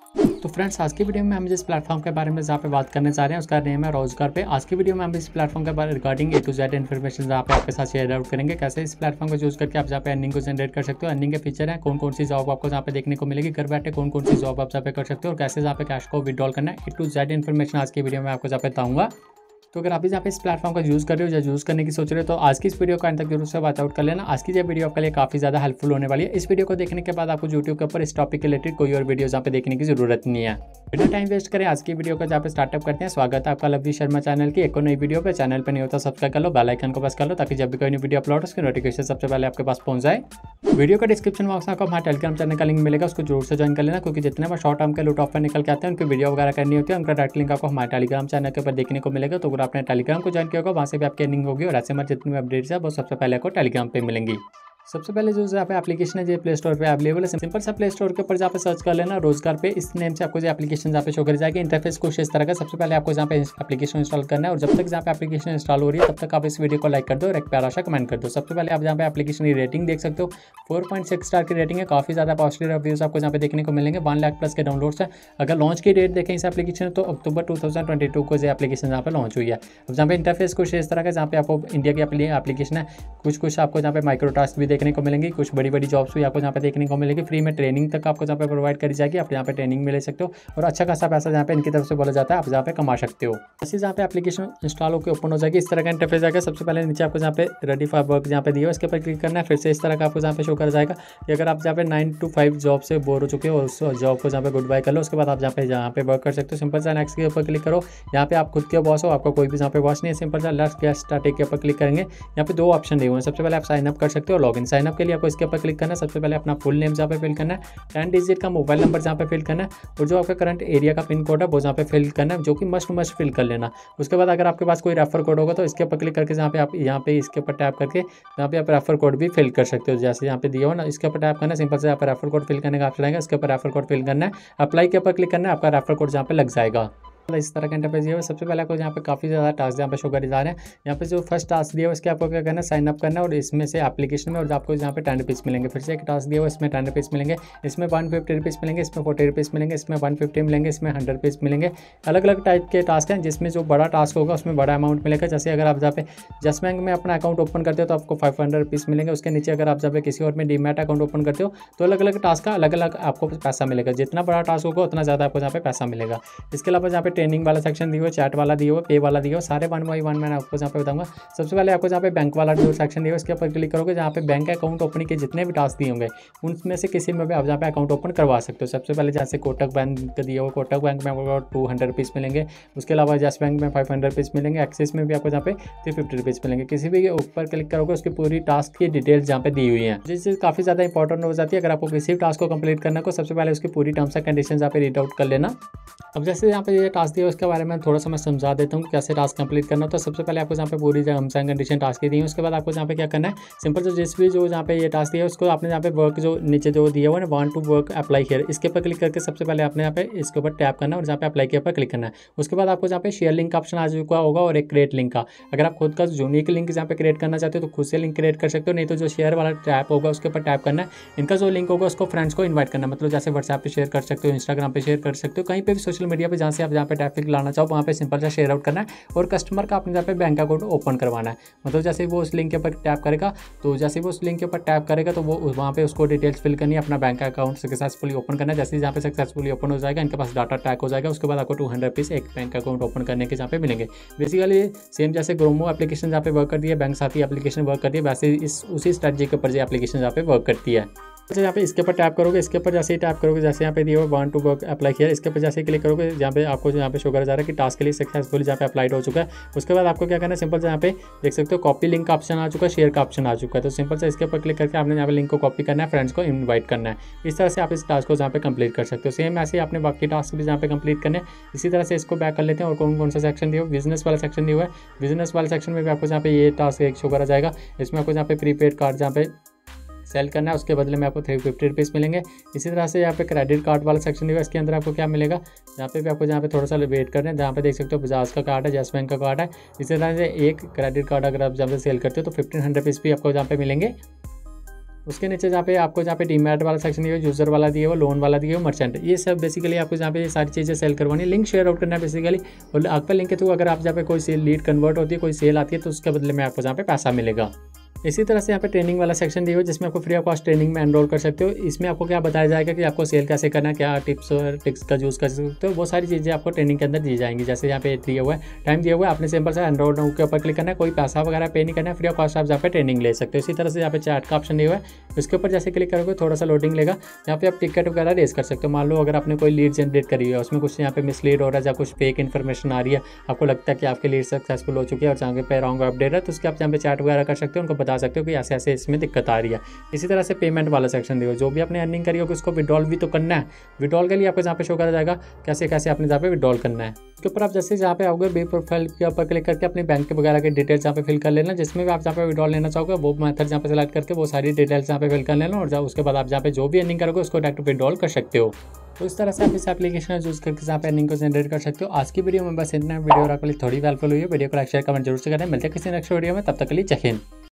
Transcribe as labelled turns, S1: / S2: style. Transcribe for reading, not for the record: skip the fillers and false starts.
S1: तो फ्रेंड्स, आज की वीडियो में हम जिस प्लेटफॉर्म के बारे में जहाँ पे बात करने जा रहे हैं उसका नेम है रोजगार पे। आज की वीडियो में हम इस प्लेटफॉर्म के बारे regarding A to Z information जहाँ पे आपके साथ शेयर आउट करेंगे, कैसे इस प्लेटफॉर्म को यूज करके आप जहाँ पे अर्निंग को जनरेट कर सकते हो, अर्निंग के फीचर हैं, कौन कौन सी जॉब आपको जहाँ पे देखने को मिलेगी, घर बैठे कौन कौन सी जॉब आप जहाँ पे कर सकते हो और कैसे जहाँ पे कैश को विड्रॉल करना है। A to Z इन्फॉर्मेशन आज की वीडियो में आपको जहाँ पे बताऊंगा। तो अगर आप भी जहाँ पे इस प्लेटफॉर्म का यूज़ कर रहे हो या यूज़ करने की सोच रहे हो तो आज की इस वीडियो को अंत तक जरूर से वॉच आउट कर लेना। आज की ये वीडियो आपके लिए काफ़ी ज़्यादा हेल्पफुल होने वाली है। इस वीडियो को देखने के बाद आपको यूट्यूब के ऊपर इस टॉपिक के रिलेटेड कोई और वीडियो जहाँ पे देखने की जरूरत नहीं है। बिना टाइम वेस्ट करें आज की वीडियो को जहाँ पे स्टार्टअप करते हैं। स्वागत है आपका लवली शर्मा चैनल की एक और नई वीडियो पे। चैनल पर नहीं होता सब्सक्राइब कर लो, बेल आइकन को प्रेस कर लो ताकि जब भी कोई नई वीडियो अपलोड हो उसकी नोटिफिकेशन सबसे पहले आपके पास पहुंच जाए। वीडियो का डिस्क्रिप्शन बॉक्स में आपको हमारे टेलीग्राम चैनल का लिंक मिलेगा, उसको जरूर से ज्वाइन कर लेना क्योंकि जितने बार शॉर्ट टर्म के लूट ऑफर निकल के आते हैं उनकी वीडियो वगैरह करनी होती है, उनका डायरेक्ट लिंक आपको हमारे टेलीग्राम चैनल के ऊपर देखने को मिलेगा। तो अगर आपने टेलीग्राम को ज्वाइन किया होगा वहाँ से भी आपकी अर्निंग होगी और ऐसे में जितनी भी अपडेट्स है वो सबसे पहले आपको टेलीग्राम पे मिलेंगी। सबसे पहले जो यहाँ पे एप्लीकेशन है जो प्ले स्टोर पे अवेलेबल है, सिंपल सा प्ले स्टोर के ऊपर जहाँ पे सर्च कर लेना रोजगार पे, इस नेम से आपको जो एप्लीकेशन जहाँ पे शो कर जाएगी। इंटरफेस कुछ इस तरह का। सबसे पहले आपको जहाँ पे एप्लीकेशन इंस्टॉल करना है और जब तक जहाँ पे एप्लीकेशन इंस्टॉल हो रही है तब तक आप इस वीडियो को लाइक कर दो और एक प्यारा सा कमेंट कर दो। सबसे पहले आप जहाँ पे एप्लीकेशन की रेटिंग देख सकते हो, 4.6 स्टार की रेटिंग है। काफ़ी ज़्यादा पॉजिटिव रिव्यूज आपको जहाँ पे देखने को मिलेंगे। 1 लाख प्लस के डाउनलोड्स है। अगर लॉन्च की डेट देखें इस एप्लीकेशन तो अक्टूबर 2022 को जो एप्लीकेशन जहाँ पे लॉन्च हुई है। अब जहाँ पे इंटरफेस कुछ इस तरह का, जहाँ पे आपको इंडिया की एप्लीकेशन है, कुछ आपको जहाँ पे माइक्रो टास्क भी देखने को मिलेंगी, कुछ बड़ी जॉब्स भी आपको जहाँ पे देखने को मिलेगी। फ्री में ट्रेनिंग तक आपको जहाँ पे प्रोवाइड करी जाएगी, आप यहाँ पे ट्रेनिंग में ले सकते हो और अच्छा खासा पैसा जहाँ पे इनकी तरफ से बोला जाता है आप जहाँ पे कमा सकते हो। ऐसे जहाँ पे एप्लीकेशन इंस्टॉल होकर ओपन हो जाएगी इस तरह का इंटरफेस आएगा। सबसे पहले नीचे आपको जहाँ पे रेडी फॉर वर्क जहाँ पे दिया हो इसके ऊपर क्लिक करना है। फिर से इस तरह का आपको जहाँ पे शो कर जाएगा कि अगर आप जहाँ पे 9 to 5 जॉब से बोर हो चुके हो उस जॉब को जहाँ पे गुड बाय कर लो, उसके बाद आप जहाँ पे वर्क कर सकते हो। सिंपल सा नेक्स्ट के ऊपर क्लिक करो। यहाँ पे आप खुद के बॉस हो, आपका कोई भी जहाँ पे बॉस नहीं है। सिंपल सा लेट्स गेट स्टार्टेड के ऊपर क्लिक करेंगे। यहाँ पे 2 ऑप्शन दिए हुए हैं। सबसे पहले आप साइन अप कर सकते हो, लॉगिन। साइन अप के लिए आपको इसके ऊपर क्लिक करना है। सबसे पहले अपना फुल नेम जहाँ पे फिल करना है, 10 डिजिट का मोबाइल नंबर जहाँ पे फिल करना है और जो आपका करंट एरिया का पिन कोड है वो जहाँ पे फिल करना है, जो कि मस्ट फिल कर लेना। उसके बाद अगर आपके पास कोई रेफर कोड होगा तो इसके ऊपर क्लिक करके जहाँ पे आप यहाँ पे इसके ऊपर टैप करके जहाँ पे आप रेफर कोड भी फिल कर सकते हो। जैसे यहाँ पे दिया हो ना, इसके ऊपर टैप करना है। सिंपल से यहाँ पर रेफर कोड फिल करने का ऑप्शन आएगा, इसके ऊपर रेफर कोड फिल करना है। अप्लाई के ऊपर क्लिक करना है, आपका रेफर कोड जहाँ पे लग जाएगा। इस तरह का इंटरफेस दिया है। सबसे पहले आपको यहाँ पे काफ़ी ज़्यादा टास्क यहाँ पे शो कर जा रहे हैं। यहाँ पे जो फर्स्ट टास्क दिया है उसके आपको क्या करना है, साइन अप करना है और इसमें से एप्लीकेशन में और आपको यहाँ पे 10 रुपीज़ मिलेंगे। फिर से एक टास्क दिया हुआ इसमें 10 रुपीज़ मिलेंगे, इसमें 150 रुपीज़ मिलेंगे, इसमें 40 रुपीज़ मिलेंगे, इसमें 150 मिलेंगे, इसमें 100 रुपीज़ मिलेंगे। अलग अलग टाइप के टास्क हैं जिसमें जो बड़ा टास्क होगा उसमें बड़ा अमाउंट मिलेगा। जैसे अगर आप जहाँ पे जस्ट बैंक में अपना अकाउंट ओपन करते हो तो आपको 500 रुपीज़ मिलेंगे। उसके नीचे अगर आप जहाँ पे किसी और में डीमैट अकाउंट ओपन करते हो तो अलग अलग टास्क का अलग अलग आपको पैसा मिलेगा। जितना बड़ा टास्क होगा उतना ज़्यादा आपको जहाँ पे पैसा मिलेगा। इसके अलावा जहाँ पे ट्रेनिंग वाला सेक्शन दिया हुआ, चैट वाला दिया हुआ, पे वाला दिया हुआ, सारे 1 by 1 मैंने आपको जहाँ पे बताऊंगा। सबसे पहले आपको जहाँ पे बैंक वाला जो सेक्शन दिया हुआ इसके ऊपर क्लिक करोगे, जहाँ पे बैंक अकाउंट ओपनिंग के जितने भी टास्क दिए होंगे उनमें से किसी में भी आप जहाँ पे अकाउंट ओपन करवा सकते हो। सबसे पहले जैसे कोटक बैंक का दिया हुआ, कोटक बैंक में आपको 200 रुपीज़ मिलेंगे। उसके अलावा जस बैंक में 500 रुपीज़ मिलेंगे। एक्सिस में भी आपको जहाँ पे 350 रुपीज़ मिलेंगे। किसी भी ऊपर क्लिक करोगे उसकी पूरी टास्क की डिटेल्स जहाँ पे दी हुई है, जिस चीज़ काफ़ी ज़्यादा इंपॉर्टेंट हो जाती है। अगर आपको किसी भी टास्क को कंप्लीट करना हो सबसे पहले उसकी पूरी टर्म्स एंड कंडीशन यहाँ पे रीड आउट कर लेना। अब जैसे यहाँ पे ये टास्क दिया उसके बारे में थोड़ा सा मैं समझा देता हूँ कैसे टास्क कंप्लीट करना। तो सबसे पहले आपको जहाँ पे पूरी टर्म्स एंड कंडीशन टास्क की दी है, उसके बाद आपको जहाँ पे क्या करना है, सिंपल से जिस भी जो जहाँ पे ये टास्क दिया है उसको आपने जहाँ पे वर्क जो नीचे जो दिया हुआ है ना, want to work apply here, इसके ऊपर क्लिक करके सबसे पहले आपने यहाँ पे इसके ऊपर टैप करना है और जहाँ पे अप्लाई के ऊपर क्लिक करना है। उसके बाद आपको जहाँ पे शेयर लिंक का ऑप्शन आ चुका होगा और एक क्रिएट लिंक का। अगर आप खुद का यूनिक लिंक जहाँ पे क्रिएट करना चाहते हो तो खुद से लिंक क्रिएट कर सकते हो, नहीं तो जो शेयर वाला टैप होगा उसके ऊपर टैप करना है। इनका जो लिंक होगा उसको फ्रेंड्स को इन्वाइट करना, मतलब जैसे व्हाट्सएप पे शेयर कर सकते हो, इंस्टाग्राम पे शेयर कर सकते हो, कहीं पे भी सोशल मीडिया पे जहाँ से आप जहाँ पे ट्रैफिक लाना चाहो वहाँ पे सिंपल सा शेयर आउट करना है और कस्टमर का अपने जहाँ पे बैंक अकाउंट ओपन करवाना है। मतलब जैसे वो उस लिंक के ऊपर टैप करेगा तो जैसे वो उस लिंक के ऊपर टैप करेगा तो वो वहाँ पे उसको डिटेल्स फिल करनी है, अपना बैंक अकाउंट सक्सेसफुली ओपन करना है। जैसे जहाँ पे सक्सेसफुली ओपन हो जाएगा इनके पास डाटा टैग हो जाएगा, उसके बाद आपको 200 रुपीज़ एक बैंक अकाउंट ओपन करने के जहाँ पे मिलेंगे। बेसिकली सेम जैसे ग्रोमो एप्लीकेशन जहाँ पे वर्क करती है, बैंक साथी एप्लीकेशन वर्क करती है, वैसे उसी स्ट्रेटजी के ऊपर जो एप्लीकेशन जहाँ पे वर्क करती है। जैसे यहाँ पे इसके ऊपर टैप करोगे, इसके ऊपर जैसे ही टैप करोगे, जैसे यहाँ पे दिया हुआ वांट टू वर्क अप्लाई किया, इसके ऊपर जैसे ही क्लिक करोगे जहाँ पे आपको यहाँ पे शो करा जा रहा है कि टास्क के लिए सक्सेसफुली जहाँ पे अप्लाइड हो चुका है। उसके बाद आपको क्या करना है, सिंपल से यहाँ पे देख सकते हो कॉपी लिंक का ऑप्शन आ चुका है, शेयर का ऑप्शन आ चुका है। तो सिंपल से इसके ऊपर क्लिक करके आपने यहाँ पे लिंक को कॉपी करना है, फ्रेंड्स को इन्वाइट करना है। इस तरह से आप इस टास्क को जहाँ पे कंप्लीट कर सकते हो। सेम ऐसे ही आपने बाकी टास्क भी जहाँ पे कंप्लीट करने, इसी तरह से इसको बैक कर लेते हैं। और कौन कौन सा सेक्शन दिया हुआ, बिजनेस वाला सेक्शन दिया हुआ है। बिजनेस वाले सेक्शन में भी आपको जहाँ पे ये टास्क एक शो करा जाएगा, इसमें आपको जहाँ पे प्रीपेड कार्ड जहाँ पे सेल करना है उसके बदले में आपको 350 रुपीज़ मिलेंगे। इसी तरह से यहाँ पे क्रेडिट कार्ड वाला सेक्शन दिया, इसके अंदर आपको क्या मिलेगा, यहाँ पे भी आपको जहाँ पे थोड़ा सा वेट करना है, जहाँ पे देख सकते हो बजाज का कार्ड है, यस बैंक का कार्ड है। इसी तरह से एक क्रेडिट कार्ड अगर आप जहाँ पे सेल करते हो तो 1500 रुपीज़ भी आपको जहाँ पे मिलेंगे। उसके नीचे जहाँ पे आपको जहाँ पे डीमैट वाला सेक्शन दिया, यूजर वाला दिया हुआ, लोन वाला दिया हुआ, मर्चेंट, ये सब बेसिकली आपको जहाँ पे ये सारी चीज़ें सेल करवानी है। लिंक शेयर आउट करना है बेसिकली, और आपका लिंक के थ्रू अगर आप जहाँ पे कोई सेल लीड कन्वर्ट होती है, कोई सेल आती है, तो उसके बदले में आपको जहाँ पे पैसा मिलेगा। इसी तरह से यहाँ पे ट्रेनिंग वाला सेक्शन दिया हुआ जिसमें आपको फ्री ऑफ कॉस्ट ट्रेनिंग में एनरोल कर सकते हो। इसमें आपको क्या बताया जाएगा कि आपको सेल कैसे करना है, क्या टिप्स और ट्रिक्स का यूज़ कर सकते हो, वो सारी चीज़ें आपको ट्रेनिंग के अंदर दी जाएंगी। जैसे यहाँ पे दिया हुआ है, टाइम दिया हुआ है, आपने सिंपल से एनरोल नाउ के ऊपर क्लिक करना है, कोई पैसा वगैरह पे नहीं करना है, फ्री ऑफ कॉस्ट आप जहाँ पे ट्रेनिंग ले सकते हो। इसी तरह से यहाँ पे चैट का ऑप्शन दिया हुआ है, उसके ऊपर जैसे क्लिक करोगे थोड़ा सा लोडिंग लेगा, यहाँ पे आप टिकट वगैरह रेस कर सकते हो। मान लो अगर आपने कोई लीड जनरेट करी है, उसमें कुछ यहाँ पे मिसलीड हो रहा है या कुछ फेक इन्फॉर्मेशन आ रही है, आपको लगता है कि आपकी लीड सक्सेसफुल हो चुकी है और जहाँ पे रॉन्ग अपडेट है, तो उसके आप यहाँ पे चैट वगैरह कर सकते हो, उनको बता सकते हो कि ऐसे ऐसे इसमें दिक्कत आ रही है। इसी तरह से पेमेंट वाला सेक्शन देखो, जो भी आपने अर्निंग करी होगी उसको विड्रॉल भी तो करना है। विड्रॉल के लिए आपको जहाँ पे शो करा जाएगा कैसे कैसे आपने जहाँ पे विड्रॉल करना है। उसके ऊपर आप जैसे जहाँ पे आओगे बी प्रोफाइल के ऊपर क्लिक करके अपनी बैंक के वगैरह की डिटेल्स यहाँ पे फिल कर लेना। जिसमें भी आप जहाँ पे विड्रॉल लेना चाहोगे वो मेथड जहाँ पे सेलेक्ट करके वो सारी डिटेल्स यहाँ पे फिल कर लेना, और उसके बाद आप जहाँ पे जो भी अर्निंग करोगे उसको डायरेक्ट विड्रॉल कर सकते हो। तो इस तरह से आप इस एप्लीकेशन यूज़ करके जहाँ पे अर्निंग को जनरेट कर सकते हो। आज की वीडियो में बस इतना। वीडियो आपके लिए थोड़ी हेल्पफुल हुई है, वीडियो को लाइक शेयर कमेंट जरूर से करें। मिलते हैं किसी नेक्स्ट वीडियो में, तब तक के लिए जय हिंद।